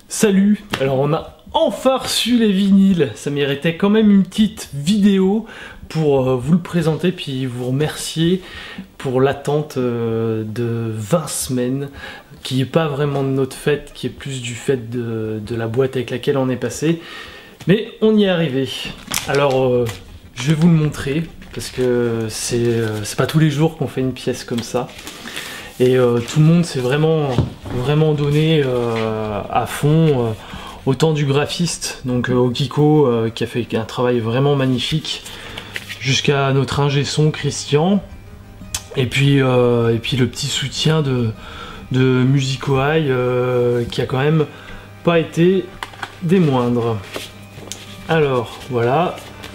Salut! Alors on a enfin reçu les vinyles, ça méritait quand même une petite vidéo pour vous le présenter puis vous remercier pour l'attente de 20 semaines qui est pas vraiment de notre fait, qui est plus du fait de la boîte avec laquelle on est passé, mais on y est arrivé. Alors je vais vous le montrer parce que c'est pas tous les jours qu'on fait une pièce comme ça. Et tout le monde s'est vraiment donné à fond, autant du graphiste, donc Okiko qui a fait un travail vraiment magnifique, jusqu'à notre ingé son Christian, et puis le petit soutien de Musico High qui a quand même pas été des moindres. Alors voilà,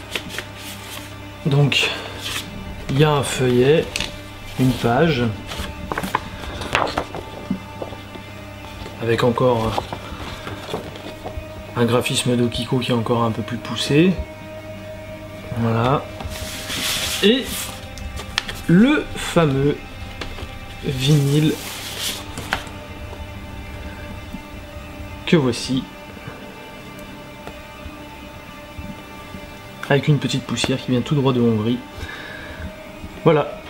donc il y a un feuillet, une page, avec encore un graphisme d'Okiko qui est encore un peu plus poussé. Voilà. Et le fameux vinyle que voici. Avec une petite poussière qui vient tout droit de Hongrie. Voilà.